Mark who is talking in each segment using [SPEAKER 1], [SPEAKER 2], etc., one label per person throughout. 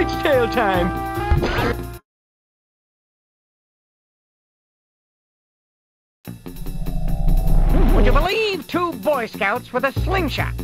[SPEAKER 1] It's tail time! Would you believe 2 Boy Scouts with a slingshot?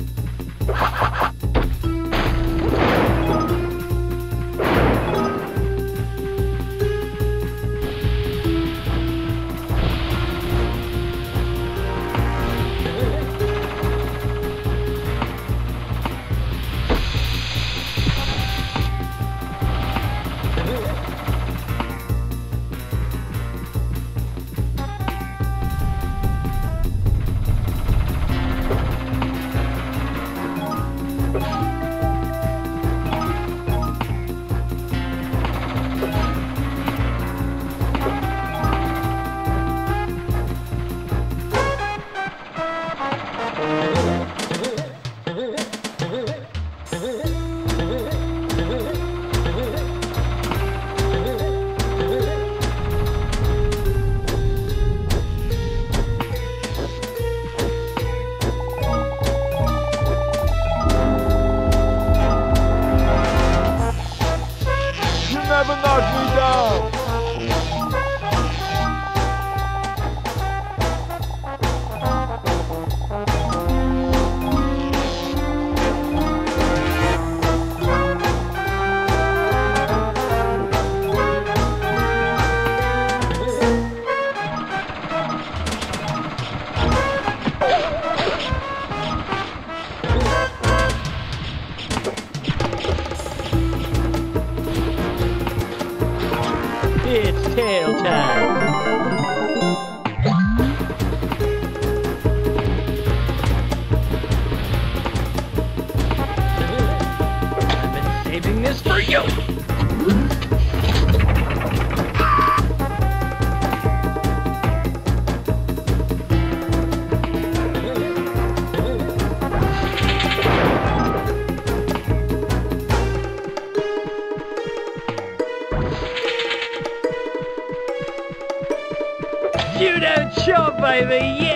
[SPEAKER 2] Never knock me down!
[SPEAKER 1] It's tail time! I've been saving this for you! You don't show, baby!